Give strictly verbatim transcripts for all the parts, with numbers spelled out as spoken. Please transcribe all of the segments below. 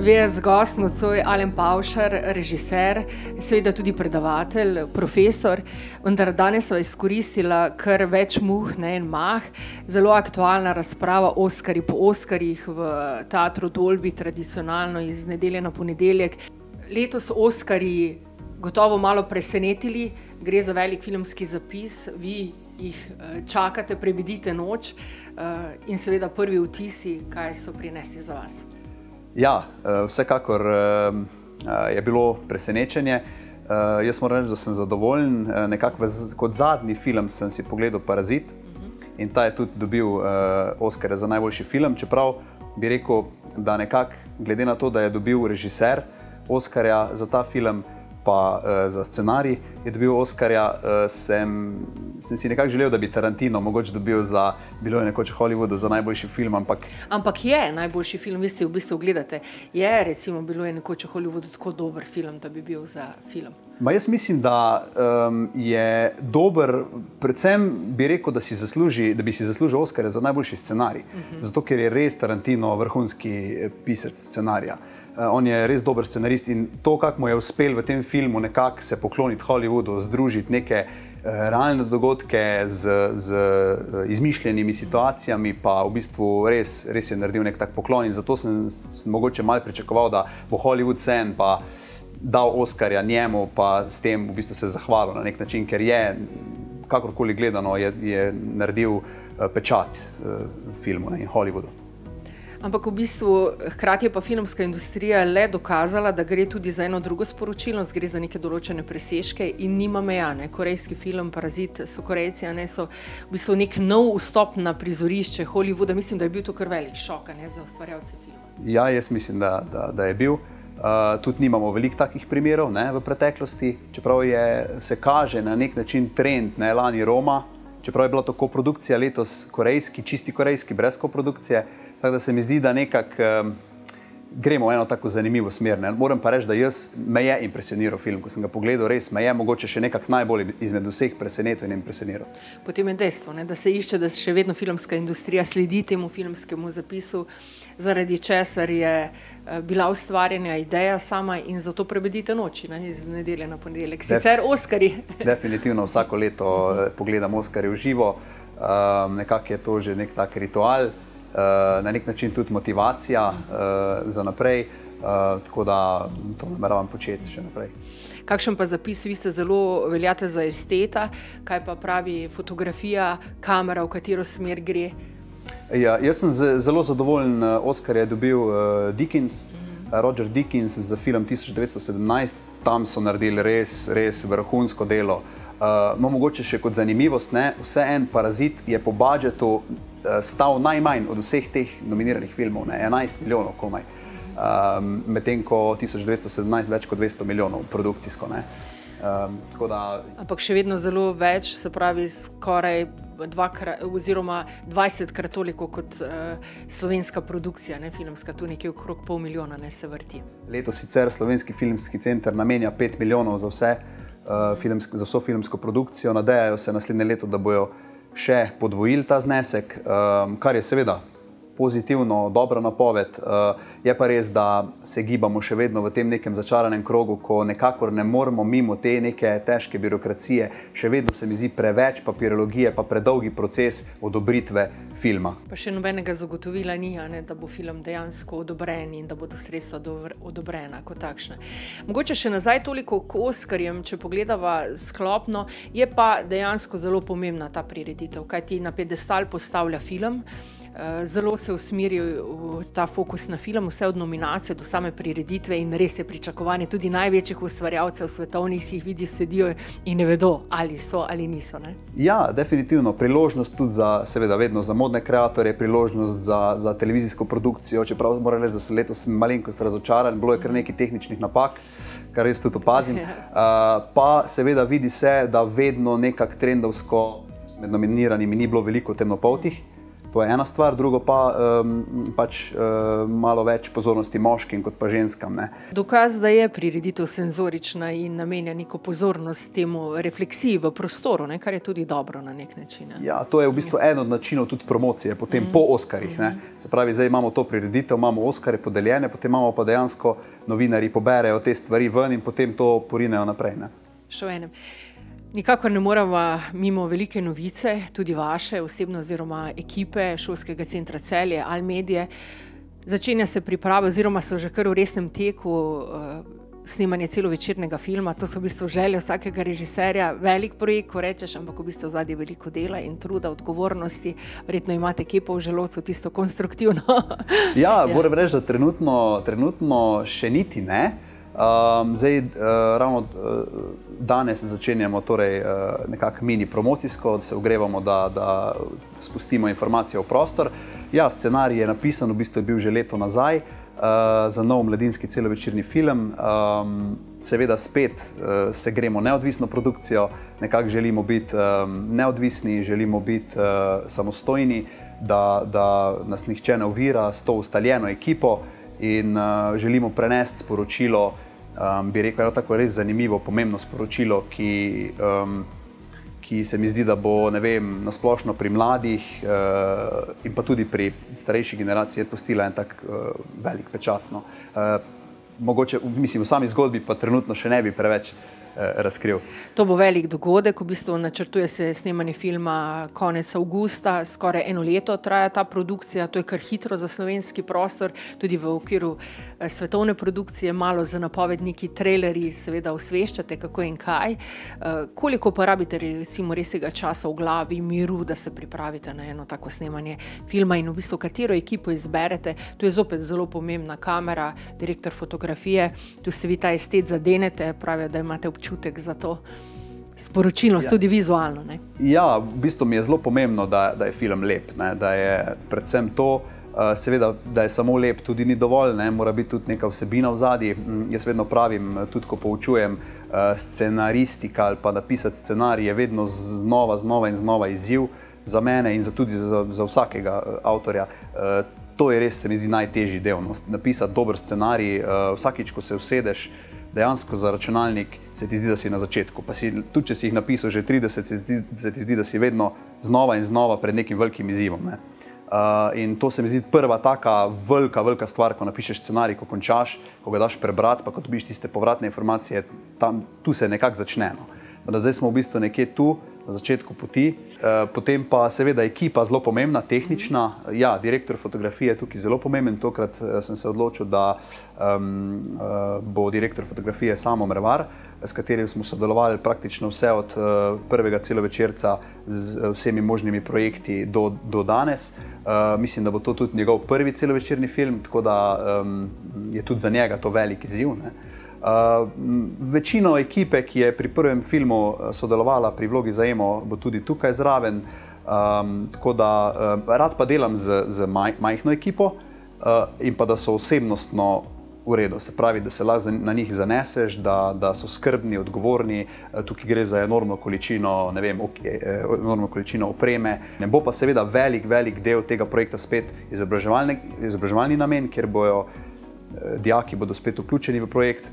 V S gost nocoj Alen Pavšar, režiser, seveda tudi predavatelj, profesor, vendar danes sva izkoristila kar več muh, ne en mah. Zelo aktualna razprava Oskarji po Oskarjih v teatru Dolby, tradicionalno iz nedelje na ponedeljek. Letos Oskarji gotovo malo presenetili, gre za velik filmski zapis, vi jih čakate, prebedite noč in seveda prvi vtisi, kaj so prinesli za vas. Ja, vsekakor je bilo presenečenje. Jaz moram reči, da sem zadovoljen. Nekako kot zadnji film sem si pogledal Parazit in ta je tudi dobil Oskarja za najboljši film, čeprav bi rekel, da nekako glede na to, da je dobil režiser Oskarja za ta film, pa za scenarij je dobil Oskarja, sem, sem si nekako želel, da bi Tarantino mogoče dobil za, bilo je nekoč v Hollywoodu za najboljši film, ampak... Ampak je najboljši film, vi ste v bistvu gledate, je recimo bilo je nekoč v Hollywoodu tako dober film, da bi bil za film? Ma jaz mislim, da um, je dober, predvsem bi rekel, da, si zasluži, da bi si zaslužil Oskarja za najboljši scenarij, uh-huh. Zato ker je res Tarantino vrhunski pisec scenarija. On je res dober scenarist in to, kako mu je uspel v tem filmu nekako se pokloniti Hollywoodu, združiti neke realne dogodke z, z izmišljenimi situacijami, pa v bistvu res, res je naredil nek tak poklon in zato sem, sem mogoče malo pričakoval, da bo Hollywood sen pa dal Oskarja njemu, pa s tem v bistvu se zahvalil na nek način, ker je, kakorkoli gledano, je, je naredil pečat filmu ne, in Hollywoodu. Ampak v bistvu hkrati je pa filmska industrija le dokazala, da gre tudi za eno drugo sporočilnost, gre za neke določene presežke in nima meja. Ne? Korejski film Parazit so Korejci, ne, so v bistvu nek nov vstop na prizorišče Hollywooda. Mislim, da je bil to kar velik šok ne, za ustvarjalce filma. Ja, jaz mislim, da, da, da je bil. Uh, tudi nimamo veliko takih primerov ne, v preteklosti, čeprav je, se kaže na nek način trend, ne, lani Roma, čeprav je bila to koprodukcija, letos korejski, čisti korejski, brez koprodukcije. Tako da se mi zdi, da nekako um, gremo v eno tako zanimivo smer. Ne. Moram pa reči, da jaz, me je impresioniral film, ko sem ga pogledal, res me je mogoče še nekako najbolj izmed vseh presenetil in impresioniral. Potem je dejstvo, ne, da se išče, da še vedno filmska industrija sledi temu filmskemu zapisu, zaradi česar je bila ustvarjena ideja sama in zato prebedite noči ne, iz nedelje na ponedeljek. Sicer Def Oskarji. Definitivno vsako leto pogledam Oskarje v živo, um, nekako je to že nek tak ritual. Uh, na nek način tudi motivacija uh, za naprej, uh, tako da to nameravam početi še naprej. Kakšen pa zapis, vi ste zelo veljate za esteta, kaj pa pravi fotografija, kamera, v katero smer gre? Ja, jaz sem zelo zadovoljen, Oscar je dobil uh, Dickens, mm. Roger Dickens za film tisoč devetsto sedemnajst, tam so naredili res, res vrhunsko delo. Uh, no, mogoče še kot zanimivost, ne, vse en Parazit je po budžetu stal najmanj od vseh teh nominiranih filmov, ne, enajst milijonov komaj, um, medtem ko tisoč devetsto sedemnajst več kot dvesto milijonov produkcijsko. Ne. Um, tako da... Ampak še vedno zelo več, se pravi skoraj dvakrat, oziroma dvajsetkrat toliko kot uh, slovenska produkcija, ne, filmska, tu nekje okrog pol milijona ne, se vrti. Letos sicer Slovenski filmski center namenja pet milijonov za, vse, uh, filmsk, za vso filmsko produkcijo, nadejajo se naslednje leto, da bojo še podvojili ta znesek, um, kar je seveda pozitivno, dobra napoved. Uh, je pa res, da se gibamo še vedno v tem nekem začaranem krogu, ko nekakor ne moremo mimo te neke težke birokracije, še vedno se mi zdi preveč papirologije, pa predolgi proces odobritve filma. Pa še nobenega zagotovila ni, ne, da bo film dejansko odobren in da bodo sredstva odobrena kot takšna. Mogoče še nazaj toliko k Oskarjem, če pogledava sklopno, je pa dejansko zelo pomembna ta prireditev, kajti na piedestal postavlja film, zelo se usmeri v ta fokus na film, vse od nominacije do same prireditve in res je pričakovanje tudi največjih ustvarjalcev svetovnih, ki jih vidijo, sedijo in ne vedo, ali so ali niso. Ne? Ja, definitivno. Priložnost tudi za, seveda vedno za modne kreatorje, priložnost za, za televizijsko produkcijo, čeprav moram reči, da se letos malenkost razočaran, bilo je kar nekaj tehničnih napak, kar res tudi opazim. Uh, pa seveda vidi se, da vedno nekak trendovsko med nominiranimi ni bilo veliko temnopoltih. To je ena stvar, drugo pa um, pač uh, malo več pozornosti moškim kot pa ženskam. Ne. Dokaz, da je prireditev senzorična in namenja neko pozornost temu refleksiji v prostoru, ne, kar je tudi dobro na nek način. Ne. Ja, to je v bistvu en od načinov tudi promocije, potem mm. po Oskarjih. Ne. Se pravi, zdaj imamo to prireditev, imamo Oskarje podeljene, potem imamo pa dejansko novinarji poberejo te stvari ven in potem to porinejo naprej. Ne. Še v enem. Nikakor ne moramo mimo velike novice, tudi vaše osebno oziroma ekipe Šolskega centra Celje, Almedije. Začenja se priprava oziroma so že kar v resnem teku uh, snemanje celovečernega filma. To so v bistvu želje vsakega režiserja. Velik projekt, ko rečeš, ampak v bistvu vzadje veliko dela in truda, odgovornosti. Verjetno imate kepo v želodcu, tisto konstruktivno. Ja, ja. Moram reči, da trenutno, trenutno še niti ne. Um, zdaj, uh, ravno uh, danes začenjamo torej, uh, nekako mini promocijsko, da se ogrevamo, da, da spustimo informacije v prostor. Ja, scenarij je napisan, v bistvu je bil že leto nazaj uh, za nov mladinski celovečerni film. Um, seveda spet uh, se gremo neodvisno produkcijo, nekako želimo biti um, neodvisni, želimo biti uh, samostojni, da, da nas nihče ne ovira s to ustaljeno ekipo in uh, želimo prenesti sporočilo, Um, bi rekel, eno tako res zanimivo, pomembno sporočilo, ki, um, ki se mi zdi, da bo, ne vem, nasplošno pri mladih uh, in pa tudi pri starejši generaciji pustila en tak uh, velik pečat. No. Uh, mogoče, mislim, v sami zgodbi pa trenutno še ne bi preveč razkril. To bo velik dogodek, v bistvu načrtuje se snemanje filma konec avgusta, skoraj eno leto traja ta produkcija, to je kar hitro za slovenski prostor, tudi v okviru svetovne produkcije, malo za napovedniki, trailerji seveda osveščate, kako in kaj. Koliko porabite recimo res tega časa v glavi, miru, da se pripravite na eno tako snemanje filma in v bistvu katero ekipo izberete? Tu je zopet zelo pomembna kamera, direktor fotografije, tu ste vi ta estet zadenete, pravijo, da imate občutek čutek za to sporočilnost, ja. Tudi vizualno. Ne? Ja, v bistvu mi je zelo pomembno, da, da je film lep, ne? Da je predvsem to, uh, seveda, da je samo lep, tudi ni dovolj, ne? Mora biti tudi neka vsebina v zadnji. Jaz vedno pravim, tudi ko poučujem, uh, scenaristika ali pa napisati scenarij je vedno znova, znova in znova izziv za mene in za, tudi za, za vsakega uh, avtorja. Uh, to je res, se mi zdi, najtežji del. No? Napisati dober scenarij, uh, vsakič, ko se usedeš, dejansko za računalnik se ti zdi, da si na začetku. Pa si, tudi če si jih napisal že trideset, se, zdi, se ti zdi, da si vedno znova in znova pred nekim velikim izzivom. Ne? Uh, in to se mi zdi prva taka velika, velika stvar, ko napišeš scenarij, ko končaš, ko ga daš prebrati, pa ko dobiš tiste povratne informacije, tam, tu se nekako začne. No? Da zdaj smo v bistvu nekje tu, na začetku poti. Uh, potem pa seveda ekipa zelo pomembna, tehnična. Ja, direktor fotografije je tukaj zelo pomemben. Tokrat uh, sem se odločil, da um, uh, bo direktor fotografije Samo Mervar, s katerim smo sodelovali praktično vse od uh, prvega celovečerca z uh, vsemi možnimi projekti do, do danes. Uh, mislim, da bo to tudi njegov prvi celovečerni film, tako da um, je tudi za njega to velik izziv. Ne? Uh, večino ekipe, ki je pri prvem filmu sodelovala pri vlogi za Emo, bo tudi tukaj zraven. Um, tako da uh, rad pa delam z, z maj, majhno ekipo uh, in pa da so osebnostno v redu. Se pravi, da se lahko na njih zaneseš, da, da so skrbni, odgovorni. Uh, tukaj gre za enormno količino, ne vem, okay, enormno količino opreme. Ne bo pa seveda velik, velik del tega projekta spet izobraževalni, izobraževalni namen, kjer bojo uh, dijaki bodo spet vključeni v projekt.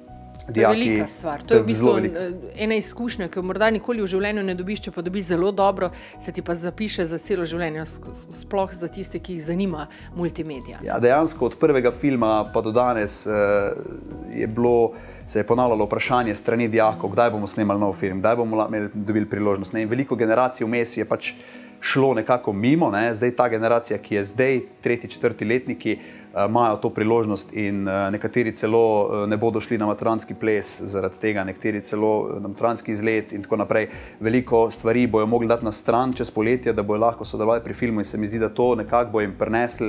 To je velika stvar. To je v bistvu ena izkušnja, ki jo morda nikoli v življenju ne dobiš, če pa dobiš zelo dobro, se ti pa zapiše za celo življenje, sploh za tiste, ki jih zanima multimedija. Ja, dejansko od prvega filma pa do danes uh, je bilo, se je ponavljalo vprašanje strani dijakov, kdaj bomo snemali nov film, kdaj bomo dobili priložnost. Ne? In veliko generacij vmes je pač šlo nekako mimo, ne? Zdaj ta generacija, ki je zdaj, tretji, četrti letniki, imajo to priložnost in nekateri celo ne bodo šli na maturantski ples zaradi tega, nekateri celo na maturantski izlet in tako naprej. Veliko stvari bojo mogli dati na stran čez poletje, da bojo lahko sodelovali pri filmu in se mi zdi, da to nekako bo jim prinesli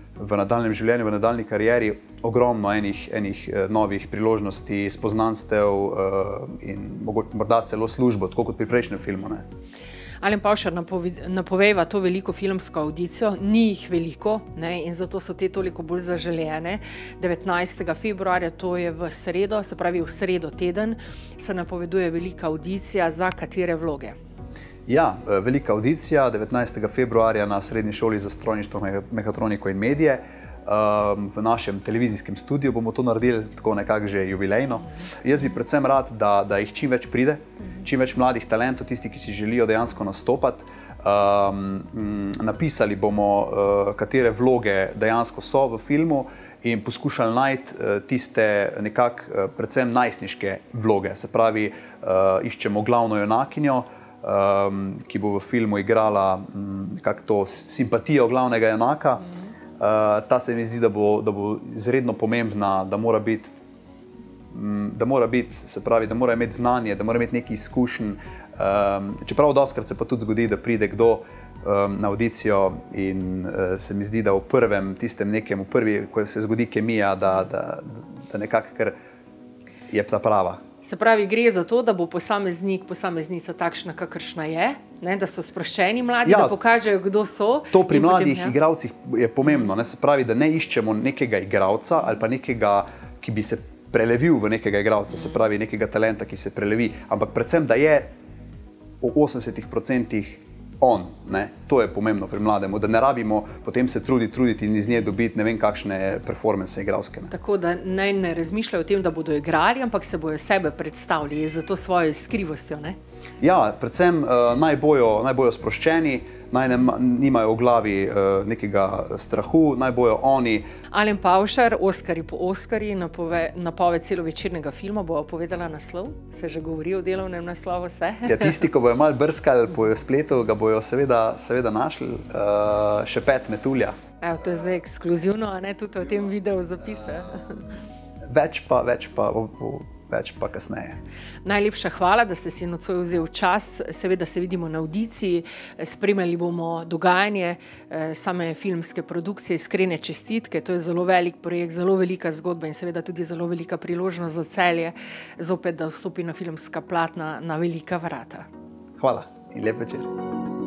v nadaljnjem življenju, v nadaljni karieri ogromno enih, enih novih priložnosti, spoznanstev in morda celo službo, tako kot pri prejšnjem filmu. Ne? Alen Pavšar napoveva to veliko filmsko audicijo, ni jih veliko, ne, in zato so te toliko bolj zaželjene. devetnajstega februarja, to je v sredo, se pravi v sredo teden, se napoveduje velika audicija. Za katere vloge? Ja, velika audicija, devetnajstega februarja na Srednji šoli za strojništvo, mehatroniko in medije. V našem televizijskem studiu bomo to naredili tako nekako že jubilejno. Jaz bi predvsem rad, da, da jih čim več pride, čim več mladih talentov, tisti, ki si želijo dejansko nastopati. Um, napisali bomo, uh, katere vloge dejansko so v filmu in poskušali najti uh, tiste nekako uh, predvsem najstniške vloge. Se pravi, uh, iščemo glavno junakinjo, um, ki bo v filmu igrala um, nekako to simpatijo glavnega junaka. Uh, ta se mi zdi, da bo, da bo izredno pomembna, da mora biti, um, da mora biti, se pravi, da mora imeti znanje, da mora imeti neki izkušenj. Um, čeprav doskrat se pa tudi zgodi, da pride kdo um, na audicijo in uh, se mi zdi, da v prvem, tistem nekem, v prvi, ko se zgodi kemija, da, da, da nekako kar je ta prava. Se pravi, gre za to, da bo posameznik, posameznica takšna, kakršna je, ne, da so sproščeni mladi, ja, da pokažejo, kdo so. To pri mladih potem, ja. igralcih je pomembno, ne, se pravi, da ne iščemo nekega igralca ali pa nekega, ki bi se prelevil v nekega igralca, se pravi, nekega talenta, ki se prelevi, ampak predvsem, da je v osemdesetih procentih on, ne? To je pomembno pri mlademu, da ne rabimo potem se truditi, truditi in iz nje dobiti ne vem kakšne performance igralske. Ne? Tako da naj ne razmišljajo o tem, da bodo igrali, ampak se bojo sebe predstavili za to svojo skrivostjo, ne? Ja, predvsem uh, naj bojo, naj bojo sproščeni, naj ne, nimajo v glavi uh, nekega strahu, naj bojo oni. Alen Pavšar, Oskarji po Oskarji, napove, napoved celovečernega filma, bo povedala naslov? Se že govori o delovnem naslovu vse? Ja, tisti, ko bojo malo brskali po spletu, ga bojo seveda, seveda našli. Uh, Šepet metulja. Evo, to je zdaj ekskluzivno, a ne tudi v tem videu zapise? Več pa, več pa, o, o, več pa kasneje. Najlepša hvala, da ste si nocoj vzel čas. Seveda se vidimo na audiciji, spremljali bomo dogajanje same filmske produkcije, iskrene čestitke. To je zelo velik projekt, zelo velika zgodba in seveda tudi zelo velika priložnost za Celje, zopet, da vstopi na filmska platna na velika vrata. Hvala in lep večer.